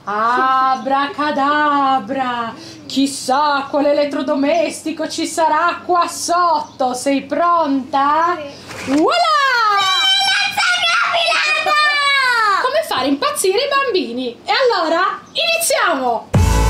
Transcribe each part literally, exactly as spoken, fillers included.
Abracadabra! Chissà quale elettrodomestico ci sarà qua sotto. Sei pronta? Sì. Voilà! Come fare impazzire i bambini? E allora iniziamo!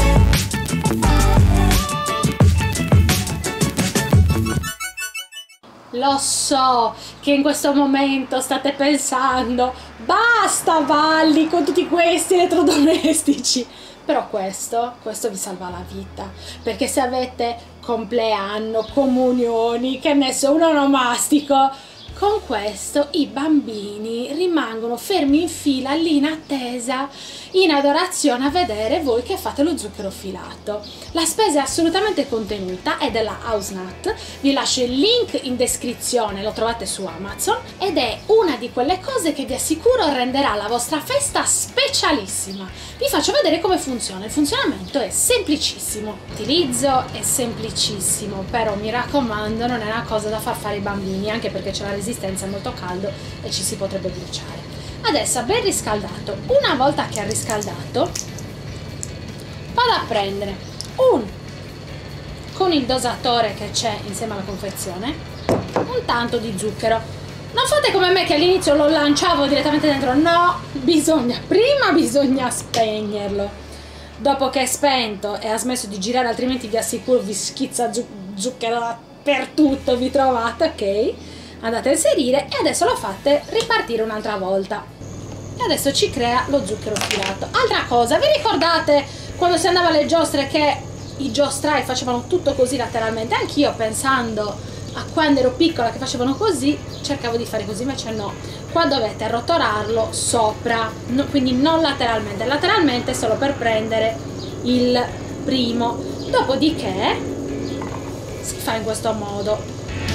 Lo so che in questo momento state pensando: basta Valli con tutti questi elettrodomestici. Però questo, questo vi salva la vita, perché se avete compleanno, comunioni, che ne so, un onomastico, con questo i bambini rimangono fermi in fila lì in attesa, in adorazione a vedere voi che fate lo zucchero filato. La spesa è assolutamente contenuta, è della House-Nut, vi lascio il link in descrizione, lo trovate su Amazon, ed è una di quelle cose che vi assicuro renderà la vostra festa specialissima. Vi faccio vedere come funziona. Il funzionamento è semplicissimo, l'utilizzo è semplicissimo, però mi raccomando non è una cosa da far fare ai bambini, anche perché c'è la resistenza, è molto caldo e ci si potrebbe bruciare. Adesso, ben riscaldato, una volta che ha riscaldato, vado a prendere un, con il dosatore che c'è insieme alla confezione, un tanto di zucchero. Non fate come me che all'inizio lo lanciavo direttamente dentro, no, bisogna, prima bisogna spegnerlo. Dopo che è spento e ha smesso di girare, altrimenti vi assicuro vi schizza zu zucchero per tutto, vi trovate, ok? Andate a inserire e adesso lo fate ripartire un'altra volta. E adesso ci crea lo zucchero filato. Altra cosa, vi ricordate quando si andava alle giostre che i giostrai facevano tutto così lateralmente? Anch'io, pensando a quando ero piccola che facevano così, cercavo di fare così, invece no. Qua dovete arrotolarlo sopra, no, quindi non lateralmente, lateralmente solo per prendere il primo. Dopodiché si fa in questo modo.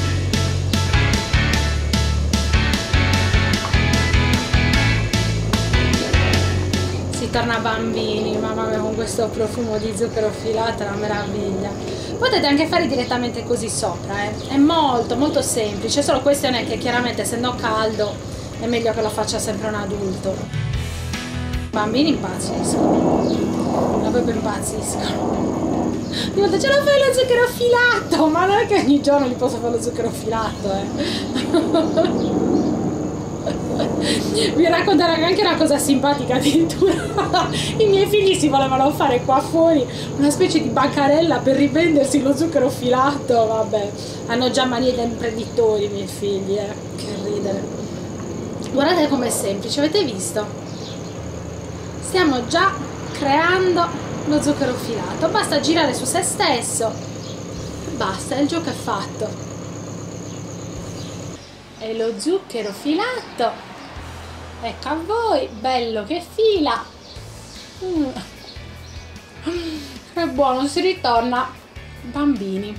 Torna bambini, mamma mia, con questo profumo di zucchero filato è una meraviglia. Potete anche fare direttamente così sopra, eh. È molto molto semplice, solo questione è che chiaramente essendo caldo è meglio che lo faccia sempre un adulto. I bambini impazziscono, ma proprio impazziscono. Mi volta ce la fai lo zucchero filato, ma non è che ogni giorno gli posso fare lo zucchero filato, eh. Vi racconterò anche una cosa simpatica, addirittura i miei figli si volevano fare qua fuori una specie di bancarella per rivendersi lo zucchero filato. Vabbè, hanno già manie da imprenditori i miei figli, eh. Che ridere. Guardate com'è semplice, avete visto? Stiamo già creando lo zucchero filato, basta girare su se stesso, basta, il gioco è fatto. E lo zucchero filato, ecco a voi, bello che fila. Mm. È buono, si ritorna bambini.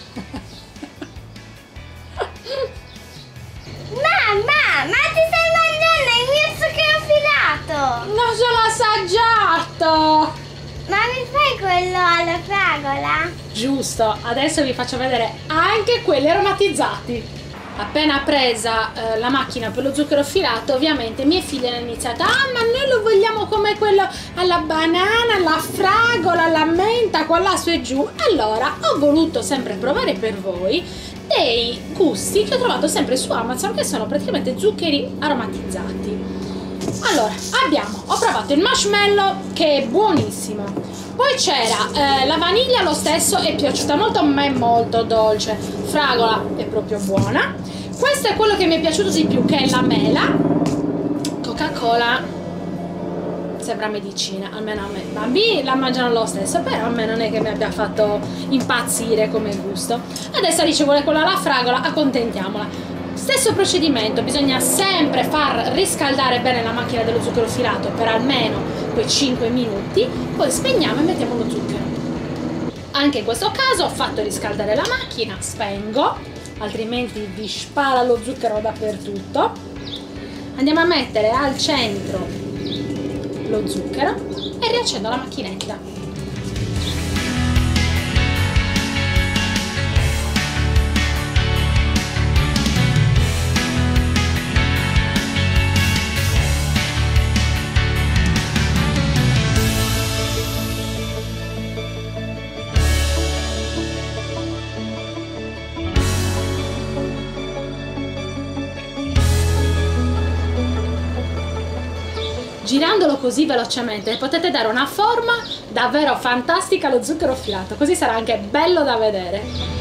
Mamma, ma ti stai mangiando il mio zucchero filato? Non sono assaggiato. Ma mi fai quello alla fragola? Giusto, adesso vi faccio vedere anche quelli aromatizzati. Appena presa eh, la macchina per lo zucchero filato, ovviamente i miei figli hanno iniziato: ah, ma noi lo vogliamo come quello alla banana, alla fragola, alla menta, qua là su e giù. Allora ho voluto sempre provare per voi dei gusti che ho trovato sempre su Amazon, che sono praticamente zuccheri aromatizzati. Allora abbiamo, ho provato il marshmallow, che è buonissimo. Poi c'era eh, la vaniglia, lo stesso, è piaciuta molto, ma è molto dolce. Fragola è proprio buona. Questo è quello che mi è piaciuto di più, che è la mela. Coca-Cola sembra medicina, almeno a me. I bambini la mangiano lo stesso, però a me non è che mi abbia fatto impazzire come gusto. Adesso dice vuole quella alla fragola, accontentiamola. Stesso procedimento, bisogna sempre far riscaldare bene la macchina dello zucchero filato per almeno quei cinque minuti, poi spegniamo e mettiamo lo zucchero. Anche in questo caso ho fatto riscaldare la macchina, spengo, altrimenti vi spara lo zucchero dappertutto. Andiamo a mettere al centro lo zucchero e riaccendo la macchinetta. girandolo così velocemente potete dare una forma davvero fantastica allo zucchero filato, così sarà anche bello da vedere.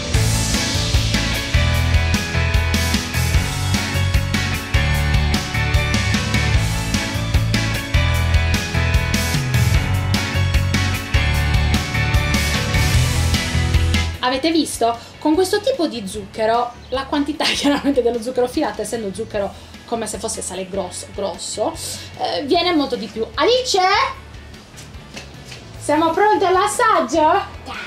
Avete visto? Con questo tipo di zucchero, la quantità chiaramente dello zucchero filato, essendo zucchero come se fosse sale grosso, grosso eh, viene molto di più. Alice? Siamo pronti all'assaggio?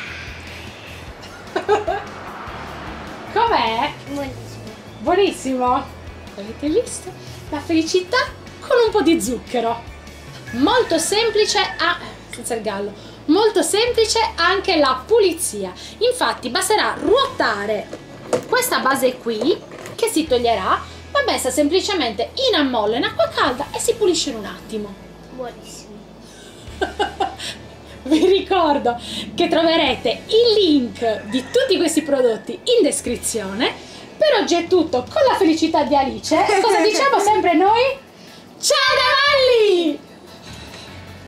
Com'è? Buonissimo. Buonissimo! Avete visto? La felicità con un po' di zucchero. Molto semplice, ah, senza il gallo. Molto semplice anche la pulizia. Infatti basterà ruotare questa base qui, che si toglierà, va messa semplicemente in ammollo in acqua calda e si pulisce in un attimo. Buonissimo. Vi ricordo che troverete il link di tutti questi prodotti in descrizione. Per oggi è tutto, con la felicità di Alice. Cosa diciamo sempre noi? Ciao da